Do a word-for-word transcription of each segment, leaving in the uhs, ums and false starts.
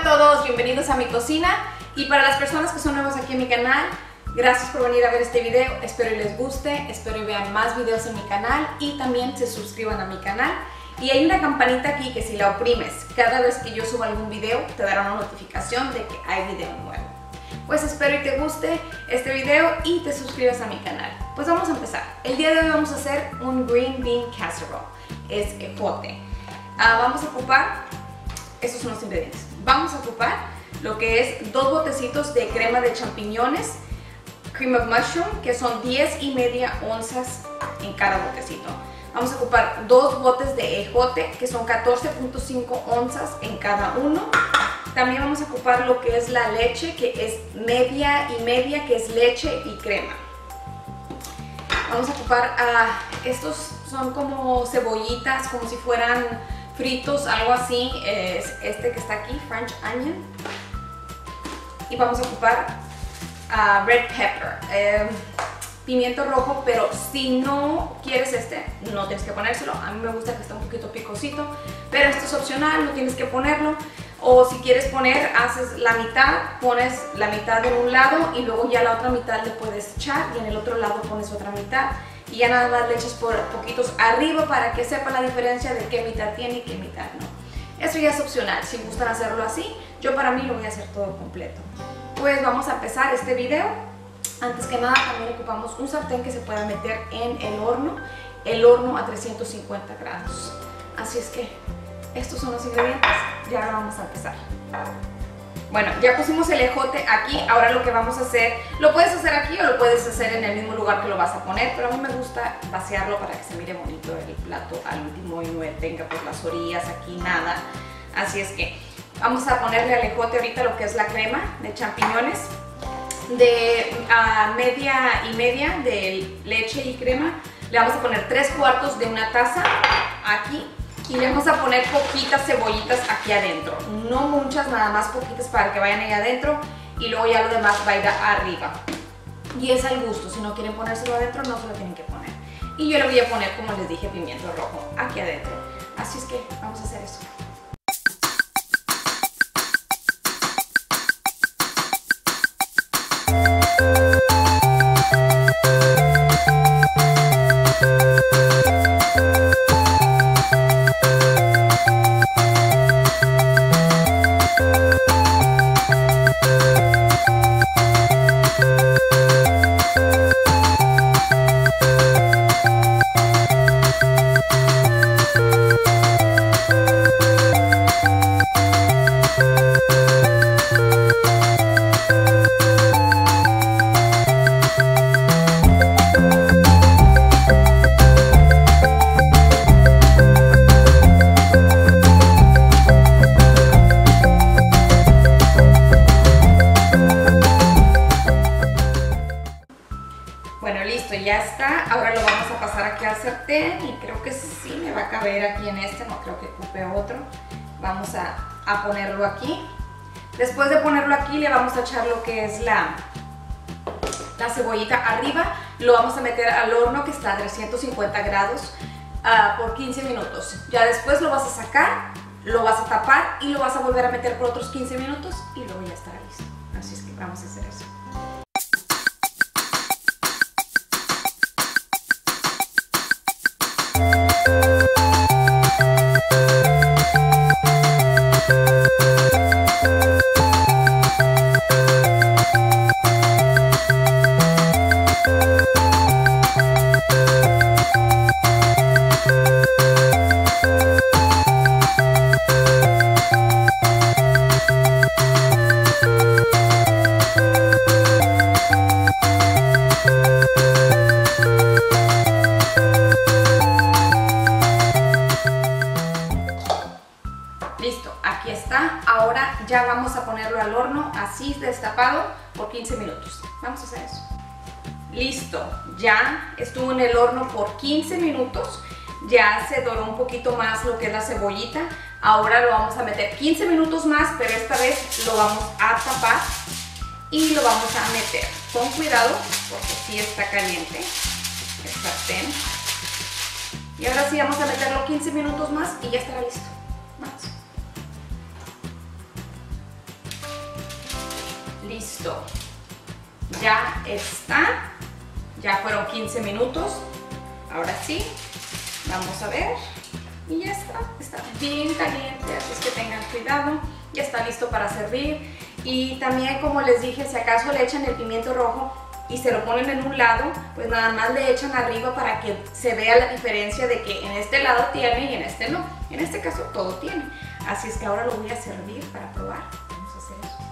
todos, bienvenidos a mi cocina. Y para las personas que son nuevas aquí en mi canal, gracias por venir a ver este video. Espero y les guste, espero y vean más videos en mi canal y también se suscriban a mi canal. Y hay una campanita aquí que si la oprimes, cada vez que yo suba algún video te dará una notificación de que hay video nuevo. Pues espero y te guste este video y te suscribas a mi canal. Pues vamos a empezar. El día de hoy vamos a hacer un green bean casserole. Es ejote. Uh, vamos a ocupar, estos son los ingredientes. Vamos a ocupar lo que es dos botecitos de crema de champiñones, cream of mushroom, que son diez y media onzas en cada botecito. Vamos a ocupar dos botes de ejote, que son catorce punto cinco onzas en cada uno. También vamos a ocupar lo que es la leche, que es media y media, que es leche y crema. Vamos a ocupar, uh, estos son como cebollitas, como si fueran fritos, algo así. Es este que está aquí, French onion. Y vamos a ocupar uh, red pepper, eh, pimiento rojo, pero si no quieres este, no tienes que ponérselo. A mí me gusta que esté un poquito picosito, pero esto es opcional, no tienes que ponerlo. O si quieres poner, haces la mitad, pones la mitad de un lado y luego ya la otra mitad le puedes echar y en el otro lado pones otra mitad. Y ya nada más le echas por poquitos arriba para que sepa la diferencia de qué mitad tiene y qué mitad no. Eso ya es opcional, si gustan hacerlo así. Yo para mí lo voy a hacer todo completo. Pues vamos a empezar este video. Antes que nada también ocupamos un sartén que se pueda meter en el horno. El horno a trescientos cincuenta grados. Así es que estos son los ingredientes. Ya ahora vamos a empezar. Bueno, ya pusimos el ejote aquí. Ahora lo que vamos a hacer, lo puedes hacer aquí o lo puedes hacer en el mismo lugar que lo vas a poner, pero a mí me gusta vaciarlo para que se mire bonito el plato al último y no tenga por las orillas aquí nada. Así es que vamos a ponerle al ejote ahorita lo que es la crema de champiñones de uh, media y media de leche y crema. Le vamos a poner tres cuartos de una taza aquí. Y le vamos a poner poquitas cebollitas aquí adentro, no muchas, nada más poquitas para que vayan ahí adentro y luego ya lo demás va a ir arriba. Y es al gusto, si no quieren ponérselo adentro no se lo tienen que poner. Y yo le voy a poner, como les dije, pimiento rojo aquí adentro. Así es que vamos a hacer eso. Bueno, listo, ya está. Ahora lo vamos a pasar aquí al sartén y creo que sí me va a caber aquí en este, no creo que ocupe otro. Vamos a, a ponerlo aquí. Después de ponerlo aquí le vamos a echar lo que es la, la cebollita arriba. Lo vamos a meter al horno que está a trescientos cincuenta grados uh, por quince minutos. Ya después lo vas a sacar, lo vas a tapar y lo vas a volver a meter por otros quince minutos y luego ya estará listo. Así es que vamos a hacer eso. Listo, aquí está. Ahora ya vamos a ponerlo al horno así destapado por quince minutos. Vamos a hacer eso. Listo, ya estuvo en el horno por quince minutos. Ya se doró un poquito más lo que es la cebollita. Ahora lo vamos a meter quince minutos más, pero esta vez lo vamos a tapar y lo vamos a meter con cuidado porque sí está caliente el sartén. Y ahora sí vamos a meterlo quince minutos más y ya estará listo. Vamos. Listo. Ya está. Ya fueron quince minutos. Ahora sí, vamos a ver. Y ya está. Está bien caliente, así es que tengan cuidado. Ya está listo para servir. Y también, como les dije, si acaso le echan el pimiento rojo y se lo ponen en un lado, pues nada más le echan arriba para que se vea la diferencia de que en este lado tiene y en este no. En este caso todo tiene. Así es que ahora lo voy a servir para probar. Vamos a hacer eso.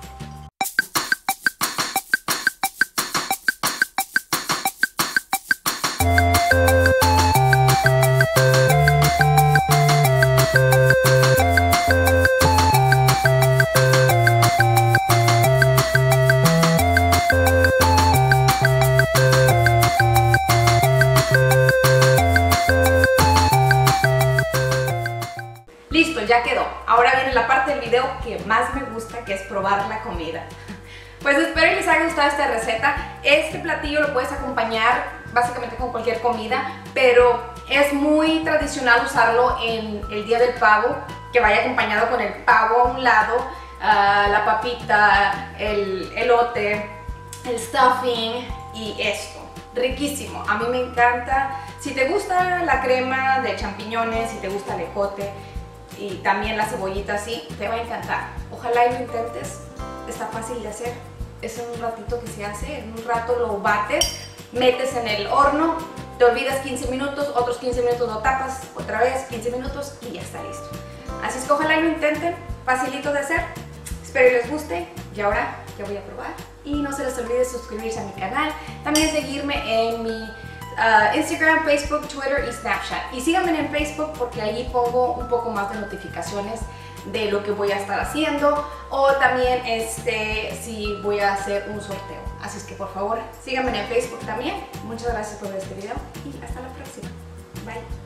Listo, ya quedó. Ahora viene la parte del video que más me gusta, que es probar la comida. Pues espero que les haya gustado esta receta. Este platillo lo puedes acompañar básicamente con cualquier comida, pero es muy tradicional usarlo en el día del pavo, que vaya acompañado con el pavo a un lado, uh, la papita, el elote, el stuffing y esto. Riquísimo, a mí me encanta. Si te gusta la crema de champiñones, si te gusta el ejote y también la cebollita así, te va a encantar. Ojalá y lo intentes, está fácil de hacer, es en un ratito que se hace, en un rato lo bates, metes en el horno, te olvidas quince minutos, otros quince minutos lo tapas, otra vez quince minutos y ya está listo. Así es que ojalá y lo intenten, facilito de hacer, espero que les guste y ahora ya voy a probar. Y no se les olvide suscribirse a mi canal, también seguirme en mi Uh, Instagram, Facebook, Twitter y Snapchat. Y síganme en Facebook porque ahí pongo un poco más de notificaciones de lo que voy a estar haciendo o también este, si voy a hacer un sorteo. Así es que por favor síganme en Facebook también. Muchas gracias por ver este video y hasta la próxima. Bye.